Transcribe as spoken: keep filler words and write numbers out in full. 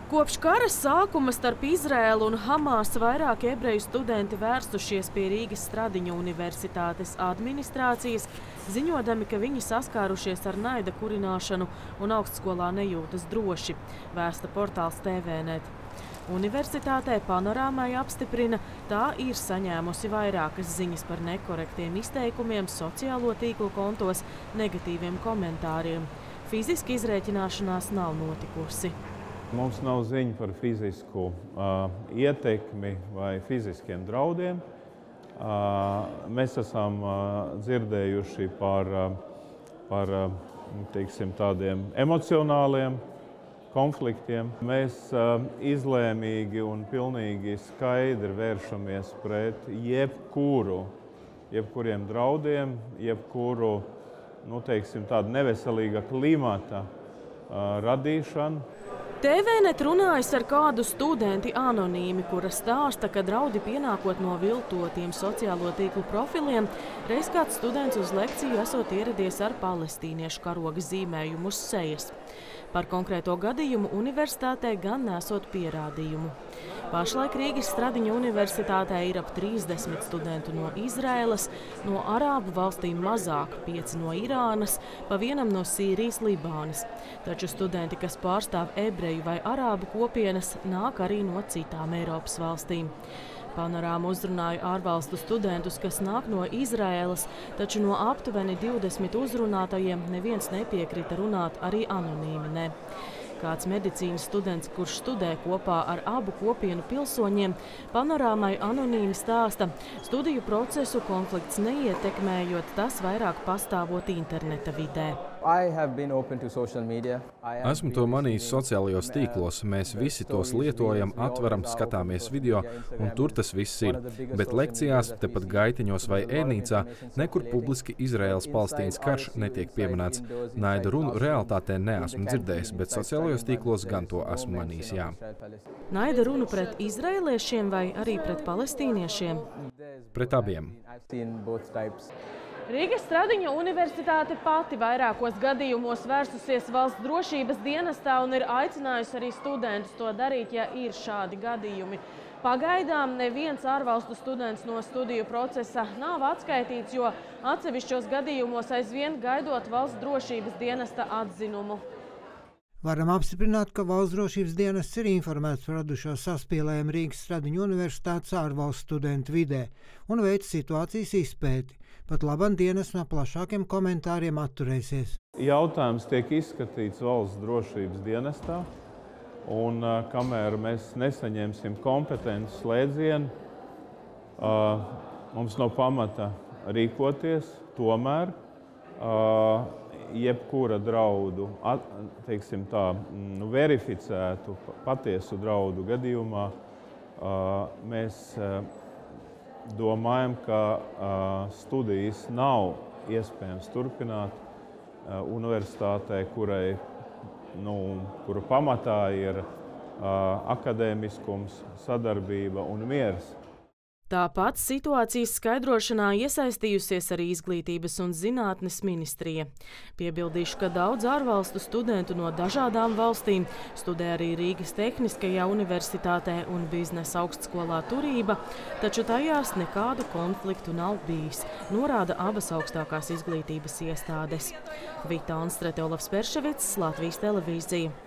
Kopš kara sākuma starp Izraēlu un Hamas vairāki ebreju studenti vērsušies pie Rīgas Stradiņu universitātes administrācijas, ziņodami, ka viņi saskārušies ar naida kurināšanu un augstskolā nejūtas droši, vēsta portāls T V net. Universitātē Panorāmai apstiprina, tā ir saņēmusi vairākas ziņas par nekorektiem izteikumiem sociālo tīklu kontos, negatīviem komentāriem. Fiziski izrēķināšanās nav notikusi. Mums nav ziņa par fizisku uh, ietekmi vai fiziskiem draudiem. Uh, mēs esam uh, dzirdējuši par, uh, par uh, teiksim, tādiem emocionāliem konfliktiem. Mēs uh, izlēmīgi un pilnīgi skaidri vēršamies pret jebkuru, jebkuriem draudiem, jebkuru, nu, teiksim, tādu neveselīga klimata uh, radīšanu. T V net runājas ar kādu studenti anonīmi, kura stāsta, ka draudi pienākot no viltotiem sociālo tīklu profiliem, reiz kāds students uz lekciju esot ieradies ar palestīniešu karoga zīmējumu uz sejas. Par konkrēto gadījumu universitātē gan nesot pierādījumu. Pašlaik Rīgas Stradiņu universitātē ir ap trīsdesmit studentu no Izraēlas, no Arābu valstīm mazāk, pieci no Irānas, pa vienam no Sīrijas, Libānas. Taču studenti, kas pārstāv ebreju vai arābu kopienas, nāk arī no citām Eiropas valstīm. Panorāma uzrunāja ārvalstu studentus, kas nāk no Izraēlas, taču no aptuveni divdesmit uzrunātajiem neviens nepiekrita runāt arī anonīmi ne. Kāds medicīnas students, kurš studē kopā ar abu kopienu pilsoņiem, Panorāmai anonīmi stāsta, studiju procesu konflikts neietekmējot, tas vairāk pastāvot interneta vidē. Esmu to manījis sociālajos tīklos. Mēs visi tos lietojam, atveram, skatāmies video, un tur tas viss ir. Bet lekcijās, tepat gaitiņos vai ēdnīcā, nekur publiski Izraēlas-Palestīnas karš netiek pieminēts. Naida runu realitātē neesmu dzirdējis, bet sociālajos tīklos gan to esmu manījis, jā. Naida runu pret izraēliešiem vai arī pret palestīniešiem? Pret abiem. Rīgas Stradiņu universitāte pati vairākos gadījumos vērsusies valsts drošības dienestā un ir aicinājusi arī studentus to darīt, ja ir šādi gadījumi. Pagaidām neviens ārvalstu students no studiju procesa nav atskaitīts, jo atsevišķos gadījumos aizvien gaidot valsts drošības dienesta atzinumu. Varam apstiprināt, ka valsts drošības dienests ir informēts par radušo saspīlējumu Rīgas Stradiņu universitātes ārvalstu studentu vidē un veic situācijas izpēti. Pat labam dienests no plašākiem komentāriem atturēsies. Jautājums tiek izskatīts valsts drošības dienestā, un kamēr mēs nesaņemsim kompetentu slēdzienu, mums nav pamata rīkoties, tomēr jebkura draudu, teiksim tā, verificētu patiesu draudu gadījumā, mēs domājam, ka studijas nav iespējams turpināt universitātē, kurai, nu, kura pamatā ir akadēmiskums, sadarbība un miers. Tāpat situācijas skaidrošanā iesaistījusies arī Izglītības un zinātnes ministrija. Piebildīšu, ka daudz ārvalstu studentu no dažādām valstīm studē arī Rīgas Tehniskajā universitātē un biznesa augstskolā Turība, taču tajās nekādu konfliktu nav bijis, norāda abas augstākās izglītības iestādes. Vita Anstrete, Olavs Perševics, Latvijas televīzija.